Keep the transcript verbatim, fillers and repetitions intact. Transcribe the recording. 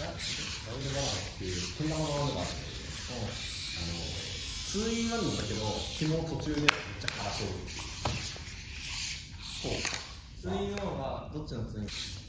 ウンドバナナっていうけん玉の技があって、あのツーインワンなんだけど、紐を途中でめっちゃからしょる。そう。ツーインワンはどっちのツーイン？